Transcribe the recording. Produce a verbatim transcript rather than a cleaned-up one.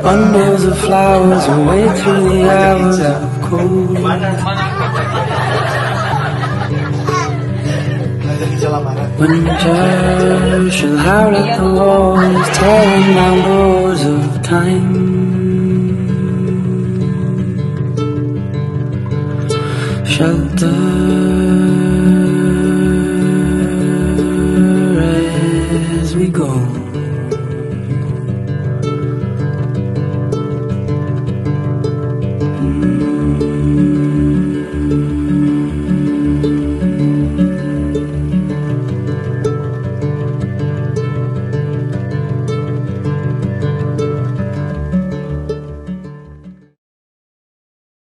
bundles of flowers away through the hours of cold. Winter shall howl at the walls, tearing down doors of time. Shelter as we go.